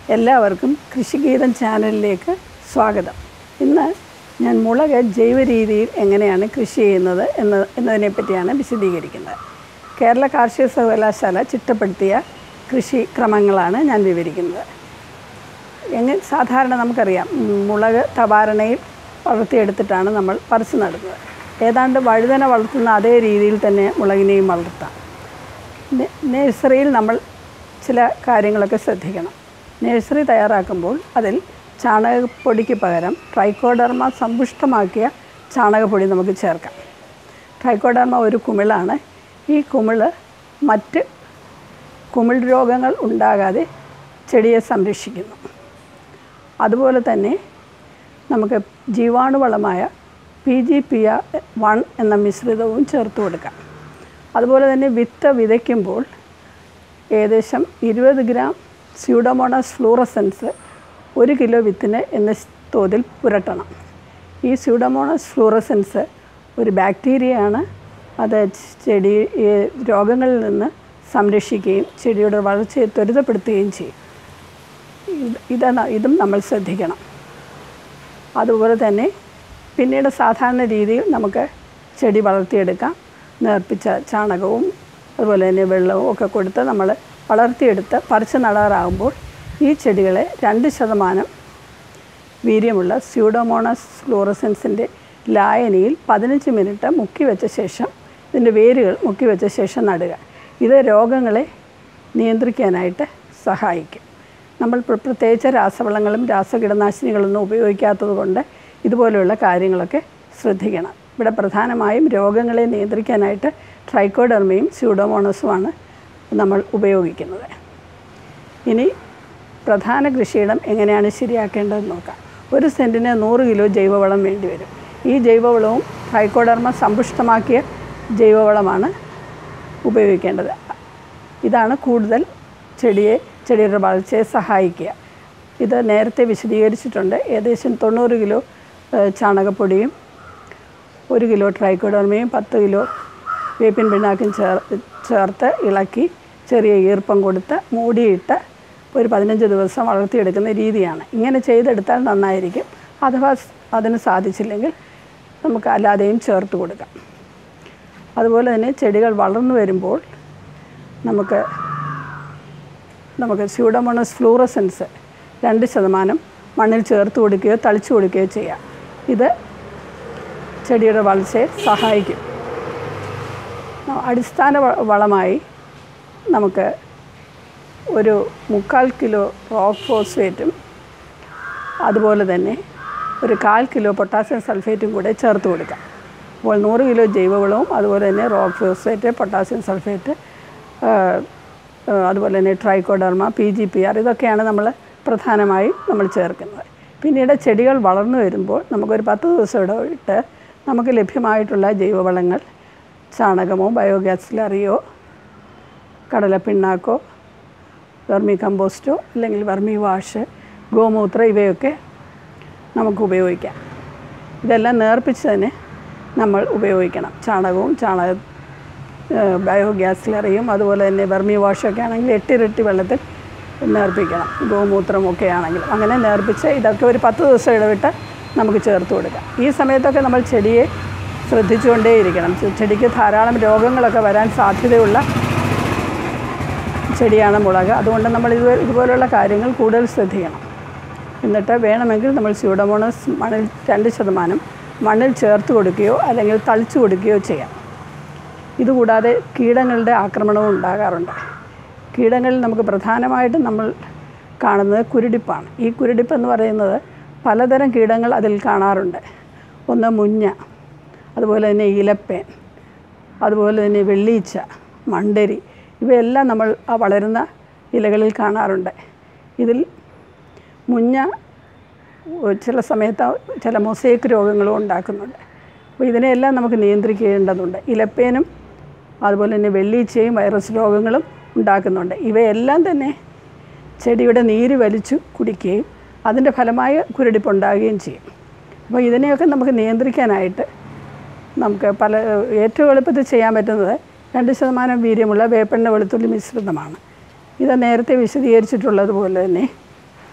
എല്ലാവർക്കും കൃഷിഗീതം ചാനലിലേക്ക് സ്വാഗതം. ഇന്ന് ഞാൻ മുളക് ജൈവ രീതിയിൽ എങ്ങനെയാണ് കൃഷി ചെയ്യുന്നത് എന്നതിനെപ്പറ്റിയാണ് വിശദീകരിക്കുന്നത്. കേരള കാർഷിക സർവകലാശാല ചിട്ടപ്പെടുത്തിയ കൃഷി ക്രമങ്ങളാണ് ഞാൻ വിവരിക്കുന്നത്. സാധാരണ നമുക്കറിയാം, മുളക് തവാരണയിൽ വളർത്തിയെടുത്തിട്ടാണ് നമ്മൾ പറിച്ചു നടുന്നത്. ഏതാണ്ട് വഴുതന വളർത്തുന്ന അതേ രീതിയിൽ തന്നെ മുളകിനെയും വളർത്താം. നഴ്സറിയിൽ നമ്മൾ ചില കാര്യങ്ങളൊക്കെ ശ്രദ്ധിക്കണം. നഴ്സറി തയ്യാറാക്കുമ്പോൾ അതിൽ ചാണകപ്പൊടിക്ക് പകരം ട്രൈക്കോഡർമ സമ്പുഷ്ടമാക്കിയ ചാണകപ്പൊടി നമുക്ക് ചേർക്കാം. ട്രൈക്കോഡർമ ഒരു കുമിളാണ്. ഈ കുമിള് മറ്റ് കുമിൾ രോഗങ്ങൾ ഉണ്ടാകാതെ ചെടിയെ സംരക്ഷിക്കുന്നു. അതുപോലെ തന്നെ നമുക്ക് ജീവാണുവളമായ PGPR1 എന്ന മിശ്രിതവും ചേർത്ത് കൊടുക്കാം. അതുപോലെ തന്നെ വിത്ത് വിതയ്ക്കുമ്പോൾ ഏകദേശം 20 ഗ്രാം സ്യൂഡോമോണസ് ഫ്ലൂറസെൻസ് 1 കിലോ വിത്തിന് എന്ന തോതിൽ പുരട്ടണം. ഈ സ്യൂഡോമോണസ് ഫ്ലൂറസെൻസ് ഒരു ബാക്ടീരിയയാണ്. അത് ചെടി രോഗങ്ങളിൽ നിന്ന് സംരക്ഷിക്കുകയും ചെടിയുടെ വളർച്ചയെ ത്വരിതപ്പെടുത്തുകയും ചെയ്യും. ഇതും നമ്മൾ ശ്രദ്ധിക്കണം. അതുപോലെ തന്നെ പിന്നീട് സാധാരണ രീതിയിൽ നമുക്ക് ചെടി വളർത്തിയെടുക്കാം. നേർപ്പിച്ച ചാണകവും അതുപോലെ തന്നെ വെള്ളവും ഒക്കെ കൊടുത്ത് നമ്മൾ വളർത്തിയെടുത്ത് പറിച്ച് നടാറാകുമ്പോൾ ഈ ചെടികളെ 2% വീര്യമുള്ള സ്യൂഡോമോണസ് ഫ്ലൂറസെൻസിൻ്റെ ലായനിയിൽ 15 മിനിറ്റ് മുക്കി വെച്ച ശേഷം ഇതിൻ്റെ വേരുകൾ മുക്കി വെച്ച ശേഷം നടുക. ഇത് രോഗങ്ങളെ നിയന്ത്രിക്കാനായിട്ട് സഹായിക്കും. നമ്മൾ പ്രത്യേകിച്ച് രാസവളങ്ങളും രാസകീടനാശിനികളൊന്നും ഉപയോഗിക്കാത്തത് കൊണ്ട് ഇതുപോലെയുള്ള കാര്യങ്ങളൊക്കെ ശ്രദ്ധിക്കണം. ഇവിടെ പ്രധാനമായും രോഗങ്ങളെ നിയന്ത്രിക്കാനായിട്ട് ട്രൈക്കോഡർമയും സ്യൂഡോമോണസുമാണ് നമ്മൾ ഉപയോഗിക്കുന്നത്. ഇനി പ്രധാന കൃഷിയിടം എങ്ങനെയാണ് ശരിയാക്കേണ്ടതെന്ന് നോക്കാം. 1 സെൻറ്റിന് 100 കിലോ ജൈവവളം വേണ്ടിവരും. ഈ ജൈവവളവും ട്രൈക്കോഡർമ സമ്പുഷ്ടമാക്കിയ ജൈവവളമാണ് ഉപയോഗിക്കേണ്ടത്. ഇതാണ് കൂടുതൽ ചെടിയുടെ വളർച്ചയെ സഹായിക്കുക. ഇത് നേരത്തെ വിശദീകരിച്ചിട്ടുണ്ട്. ഏകദേശം 90 കിലോ ചാണകപ്പൊടിയും 1 കിലോ ട്രൈക്കോഡർമയും 10 കിലോ വേപ്പിൻ പിണ്ണാക്കും ചേർത്ത് ഇളക്കി ചെറിയ ഈർപ്പം കൊടുത്ത് മൂടിയിട്ട് ഒരു 15 ദിവസം വളർത്തിയെടുക്കുന്ന രീതിയാണ്. ഇങ്ങനെ ചെയ്തെടുത്താൽ നന്നായിരിക്കും. അഥവാ അതിന് സാധിച്ചില്ലെങ്കിൽ നമുക്ക് അല്ലാതെയും ചേർത്ത് കൊടുക്കാം. അതുപോലെ തന്നെ ചെടികൾ വളർന്നു വരുമ്പോൾ നമുക്ക് സ്യൂഡോമോണസ് ഫ്ലൂറസെൻസ് 2% മണ്ണിൽ ചേർത്ത് കൊടുക്കുകയോ തളിച്ചു കൊടുക്കുകയോ ചെയ്യാം. ഇത് ചെടിയുടെ വളർച്ചയെ സഹായിക്കും. അടിസ്ഥാന വളമായി നമുക്ക് ഒരു 3/4 കിലോ റോക്ക് ഫോസ്ഫേറ്റും അതുപോലെ തന്നെ ഒരു 1/4 കിലോ പൊട്ടാസ്യം സൾഫേറ്റും കൂടെ ചേർത്ത് കൊടുക്കാം. അപ്പോൾ 100 കിലോ ജൈവവളവും അതുപോലെ തന്നെ റോക്ക് ഫോസ്ഫേറ്റ്, പൊട്ടാസ്യം സൾഫേറ്റ്, അതുപോലെ തന്നെ ട്രൈക്കോഡർമ, PGPR ഇതൊക്കെയാണ് പ്രധാനമായും നമ്മൾ ചേർക്കുന്നത്. പിന്നീട് ചെടികൾ വളർന്നു വരുമ്പോൾ നമുക്കൊരു 10 ദിവസം ഇടവിട്ട് നമുക്ക് ലഭ്യമായിട്ടുള്ള ജൈവവളങ്ങൾ ചാണകമോ ബയോഗ്യാസ് സ്ലറിയോ കടലപ്പിണ്ണാക്കോ വെർമി കമ്പോസ്റ്റോ അല്ലെങ്കിൽ വെർമി വാഷ്, ഗോമൂത്രം ഇവയൊക്കെ നമുക്ക് ഉപയോഗിക്കാം. ഇതെല്ലാം നേർപ്പിച്ച് തന്നെ നമ്മൾ ഉപയോഗിക്കണം. ചാണകവും ബയോഗ്യാസ് സ്ലറിയും അതുപോലെ തന്നെ വെർമി വാഷൊക്കെ ആണെങ്കിൽ 8 ഇരട്ടി വെള്ളത്തിൽ നേർപ്പിക്കണം. ഗോമൂത്രമൊക്കെ ആണെങ്കിലും അങ്ങനെ നേർപ്പിച്ച് ഇതൊക്കെ ഒരു 10 ദിവസം ഇടവിട്ട് നമുക്ക് ചേർത്ത് കൊടുക്കാം. ഈ സമയത്തൊക്കെ നമ്മൾ ചെടിയെ ശ്രദ്ധിച്ചുകൊണ്ടേയിരിക്കണം. ചെടിക്ക് ധാരാളം രോഗങ്ങളൊക്കെ വരാൻ സാധ്യതയുള്ള ചെടിയാണ് മുളക്. അതുകൊണ്ട് നമ്മൾ ഇതുപോലുള്ള കാര്യങ്ങൾ കൂടുതൽ ശ്രദ്ധിക്കണം. എന്നിട്ട് വേണമെങ്കിൽ നമ്മൾ സ്യൂഡോമോണസ് 2% മണ്ണിൽ ചേർത്ത് കൊടുക്കുകയോ അല്ലെങ്കിൽ തളിച്ചു കൊടുക്കുകയോ ചെയ്യാം. ഇതുകൂടാതെ കീടങ്ങളുടെ ആക്രമണവും ഉണ്ടാകാറുണ്ട്. കീടങ്ങളിൽ നമുക്ക് പ്രധാനമായിട്ടും നമ്മൾ കാണുന്നത് കുരുടിപ്പാണ്. ഈ കുരുടിപ്പ് എന്ന് പറയുന്നത് പലതരം കീടങ്ങൾ അതിൽ കാണാറുണ്ട്. ഒന്ന് മുഞ്ഞ, അതുപോലെ തന്നെ ഇലപ്പേൻ, അതുപോലെ തന്നെ വെള്ളീച്ച, മണ്ടരി ഇവയെല്ലാം നമ്മൾ വളരുന്ന ഇലകളിൽ കാണാറുണ്ട്. ഇതിൽ മുഞ്ഞ ചില സമയത്ത് ചില മൊസൈക്ക് രോഗങ്ങളും ഉണ്ടാക്കുന്നുണ്ട്. അപ്പോൾ ഇതിനെയെല്ലാം നമുക്ക് നിയന്ത്രിക്കേണ്ടതുണ്ട്. ഇലപ്പേനും അതുപോലെ തന്നെ വെള്ളീച്ചയും വൈറസ് രോഗങ്ങളും ഉണ്ടാക്കുന്നുണ്ട്. ഇവയെല്ലാം തന്നെ ചെടിയുടെ നീര് വലിച്ചു കുടിക്കുകയും അതിൻ്റെ ഫലമായ കുരുടിപ്പുണ്ടാകുകയും ചെയ്യും. അപ്പോൾ ഇതിനെയൊക്കെ നമുക്ക് നിയന്ത്രിക്കാനായിട്ട് നമുക്ക് ഏറ്റവും എളുപ്പത്തിൽ ചെയ്യാൻ പറ്റുന്നത് 2% വീര്യമുള്ള വേപ്പെണ്ണ വെളുത്തുള്ളി മിശ്രിതമാണ്. ഇത് നേരത്തെ വിശദീകരിച്ചിട്ടുള്ളതുപോലെ തന്നെ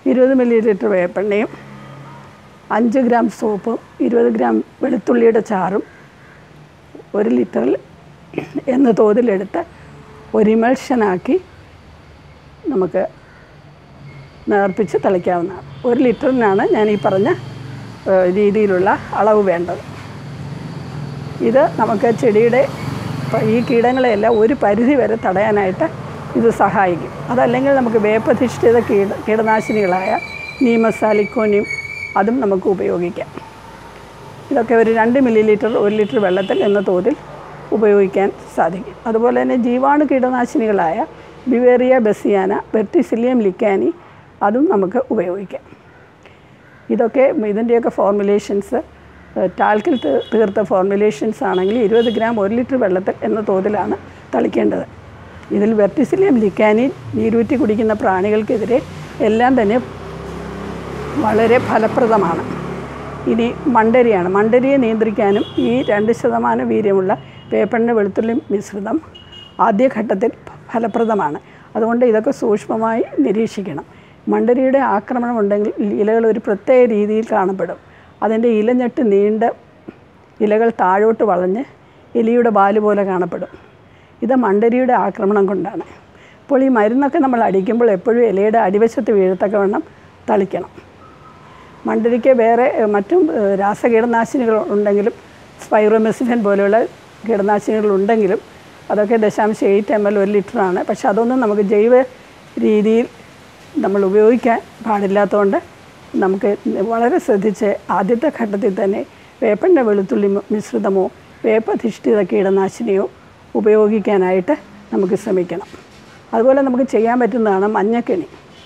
20 മില്ലി വേപ്പെണ്ണയും 5 ഗ്രാം സോപ്പും 20 ഗ്രാം വെളുത്തുള്ളിയുടെ ചാറും 1 ലിറ്ററിൽ എന്ന തോതിലെടുത്ത് ഒരു ഇമൾഷനാക്കി നമുക്ക് നേർപ്പിച്ച് തളിക്കാവുന്നതാണ്. 1 ലിറ്ററിനാണ് ഞാൻ ഈ പറഞ്ഞ രീതിയിലുള്ള അളവ് വേണ്ടത്. ഇത് നമുക്ക് ചെടിയുടെ ഈ കീടങ്ങളെയെല്ലാം ഒരു പരിധി വരെ തടയാനായിട്ട് ഇത് സഹായിക്കും. അതല്ലെങ്കിൽ നമുക്ക് വേപ്പധിഷ്ഠിത കീടനാശിനികളായ നീമസാലിക്കോനിയം അതും നമുക്ക് ഉപയോഗിക്കാം. ഇതൊക്കെ ഒരു 2 മില്ലി ലിറ്റർ 1 ലിറ്റർ വെള്ളത്തിൽ എന്ന തോതിൽ ഉപയോഗിക്കാൻ സാധിക്കും. അതുപോലെ തന്നെ ജീവാണു കീടനാശിനികളായ ബിവേറിയ ബസിയാന, വെർട്ടിസിലിയം ലിക്കാനി അതും നമുക്ക് ഉപയോഗിക്കാം. ഇതൊക്കെ ഇതിൻ്റെയൊക്കെ ഫോർമുലേഷൻസ് ടാൽക്കിൽ തീർത്ത ഫോർമുലേഷൻസ് ആണെങ്കിൽ 20 ഗ്രാം 1 ലിറ്റർ വെള്ളത്തിൽ എന്ന തോതിലാണ് തളിക്കേണ്ടത്. ഇതിൽ വെർട്ടിസിലിയം ലിക്കാനി നീരൂറ്റി കുടിക്കുന്ന പ്രാണികൾക്കെതിരെ എല്ലാം തന്നെ വളരെ ഫലപ്രദമാണ്. ഇനി മണ്ടരിയാണ്. മണ്ടരിയെ നിയന്ത്രിക്കാനും ഈ 2% വീര്യമുള്ള വേപ്പെണ്ണ വെളുത്തുള്ളി മിശ്രിതം ആദ്യഘട്ടത്തിൽ ഫലപ്രദമാണ്. അതുകൊണ്ട് ഇതൊക്കെ സൂക്ഷ്മമായി നിരീക്ഷിക്കണം. മണ്ടരിയുടെ ആക്രമണം ഉണ്ടെങ്കിൽ ഇലകൾ ഒരു പ്രത്യേക രീതിയിൽ കാണപ്പെടും. അതിൻ്റെ ഇലഞ്ഞെട്ട് നീണ്ട ഇലകൾ താഴോട്ട് വളഞ്ഞ് എലിയുടെ വാല് പോലെ കാണപ്പെടും. ഇത് മണ്ടരിയുടെ ആക്രമണം കൊണ്ടാണ്. അപ്പോൾ ഈ മരുന്നൊക്കെ നമ്മൾ അടിക്കുമ്പോൾ എപ്പോഴും ഇലയുടെ അടിവശത്ത് വീഴത്തക്കവണ്ണം തളിക്കണം. മണ്ടരിക്ക് വേറെ മറ്റും രാസകീടനാശിനികൾ ഉണ്ടെങ്കിലും സ്പൈറോമെസിഫൻ പോലെയുള്ള കീടനാശിനികളുണ്ടെങ്കിലും അതൊക്കെ 0.8 ml 1 ലിറ്ററാണ്. പക്ഷെ അതൊന്നും നമുക്ക് ജൈവ രീതിയിൽ നമ്മൾ ഉപയോഗിക്കാൻ പാടില്ലാത്തതുകൊണ്ട് നമുക്ക് വളരെ ശ്രദ്ധിച്ച് ആദ്യത്തെ ഘട്ടത്തിൽ തന്നെ വേപ്പെണ്ണ വെളുത്തുള്ളി മിശ്രിതമോ വേപ്പധിഷ്ഠിത കീടനാശിനിയോ ഉപയോഗിക്കാനായിട്ട് നമുക്ക് ശ്രമിക്കണം. അതുപോലെ നമുക്ക് ചെയ്യാൻ പറ്റുന്നതാണ് മഞ്ഞക്കെണി.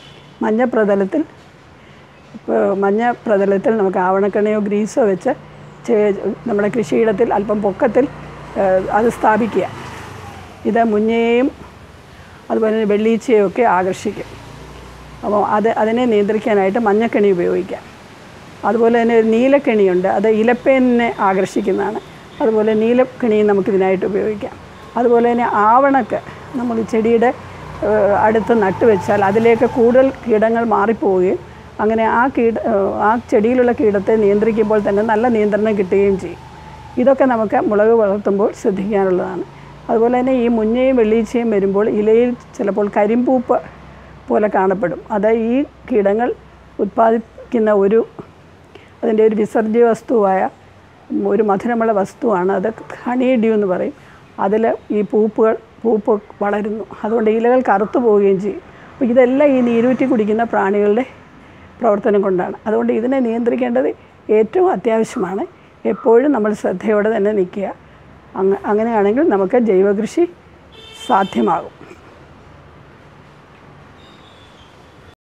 മഞ്ഞപ്രതലത്തിൽ നമുക്ക് ആവണക്കെണിയോ ഗ്രീസോ വെച്ച് നമ്മുടെ കൃഷിയിടത്തിൽ അല്പം പൊക്കത്തിൽ അത് സ്ഥാപിക്കുക. ഇത് മുഞ്ഞയെയും അതുപോലെ തന്നെ വെള്ളീച്ചയും ഒക്കെ ആകർഷിക്കും. അപ്പോൾ അതിനെ നിയന്ത്രിക്കാനായിട്ട് മഞ്ഞക്കെണി ഉപയോഗിക്കാം. അതുപോലെ തന്നെ ഒരു നീലക്കെണിയുണ്ട്. അത് ഇലപ്പേനിനെ ആകർഷിക്കുന്നതാണ്. അതുപോലെ നീലക്കെണിയും നമുക്കിതിനായിട്ട് ഉപയോഗിക്കാം. അതുപോലെ തന്നെ ആവണക്ക് നമ്മൾ ചെടിയുടെ അടുത്ത് നട്ടുവെച്ചാൽ അതിലേക്ക് കൂടുതൽ കീടങ്ങൾ മാറിപ്പോവുകയും അങ്ങനെ ആ ചെടിയിലുള്ള കീടത്തെ നിയന്ത്രിക്കുമ്പോൾ തന്നെ നല്ല നിയന്ത്രണം കിട്ടുകയും ചെയ്യും. ഇതൊക്കെ നമുക്ക് മുളക് വളർത്തുമ്പോൾ ശ്രദ്ധിക്കാനുള്ളതാണ്. അതുപോലെ തന്നെ ഈ മുഞ്ഞയും വെള്ളീച്ചയും വരുമ്പോൾ ഇലയിൽ ചിലപ്പോൾ കരിമ്പൂപ്പ് പോലെ കാണപ്പെടും. അത് ഈ കീടങ്ങൾ ഉൽപ്പാദിപ്പിക്കുന്ന അതിൻ്റെ ഒരു വിസർജ്യ വസ്തുവായ ഒരു മധുരമുള്ള വസ്തുവാണ്. അത് ഹണി ഡ്യൂ എന്ന് പറയും. അതിൽ ഈ പൂപ്പ് വളരുന്നു. അതുകൊണ്ട് ഇലകൾ കറുത്തു പോവുകയും ചെയ്യും. അപ്പോൾ ഇതെല്ലാം ഈ നീരൂറ്റി കുടിക്കുന്ന പ്രാണികളുടെ പ്രവർത്തനം കൊണ്ടാണ്. അതുകൊണ്ട് ഇതിനെ നിയന്ത്രിക്കേണ്ടത് ഏറ്റവും അത്യാവശ്യമാണ്. എപ്പോഴും നമ്മൾ ശ്രദ്ധയോടെ തന്നെ നിൽക്കുക. അങ്ങനെയാണെങ്കിൽ നമുക്ക് ജൈവകൃഷി സാധ്യമാകും.